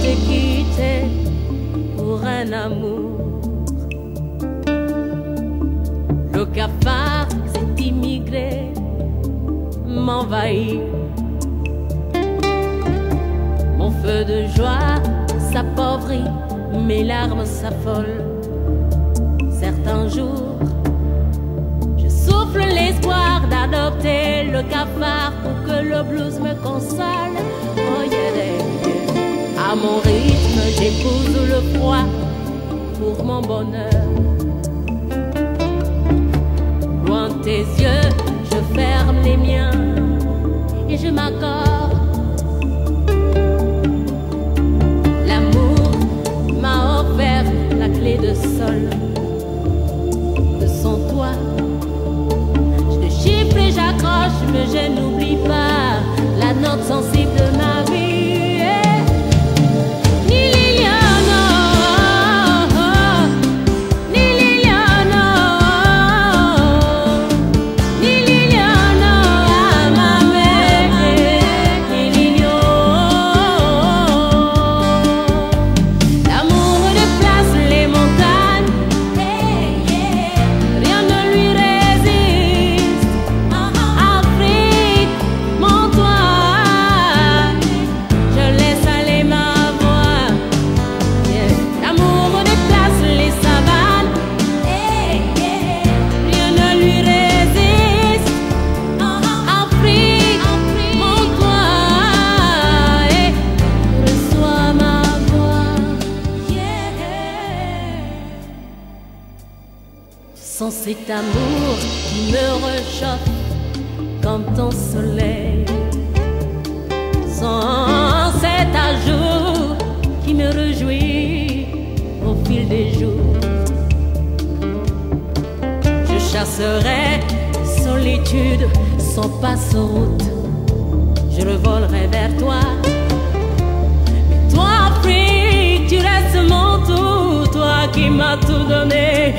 te quitter pour un amour. Le cafard, cet immigré, m'envahit. Mon feu de joie s'appauvrit, mes larmes s'affolent. Certains jours, je souffle l'espoir d'adopter le cafard pour que le blues me console. Oh yeah, yeah. À mon rythme, j'épouse le froid pour mon bonheur. Loin de tes yeux, je ferme les miens et je m'accorde. L'amour m'a offert la clé de sol de son toit. Je te chiffre et j'accroche, mais je n'oublie pas la note sensible de ma vie. Sans cet amour qui me réchauffe comme ton soleil, sans cet ajout qui me réjouit au fil des jours, je chasserai solitude sans passe-route, je revolerai vers toi. Mais toi, Afrique, tu restes mon tout, toi qui m'as tout donné.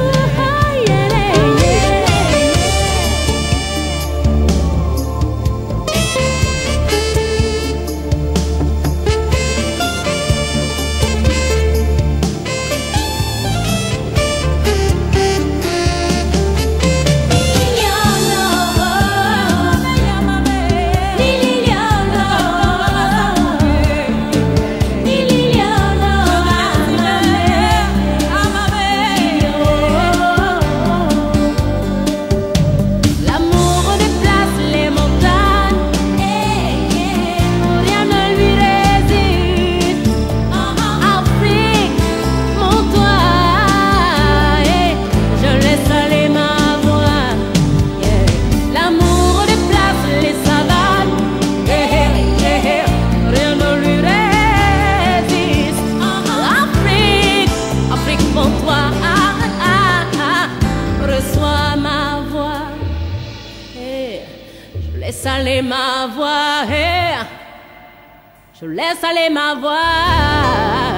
Laisse aller ma voix, je laisse aller ma voix.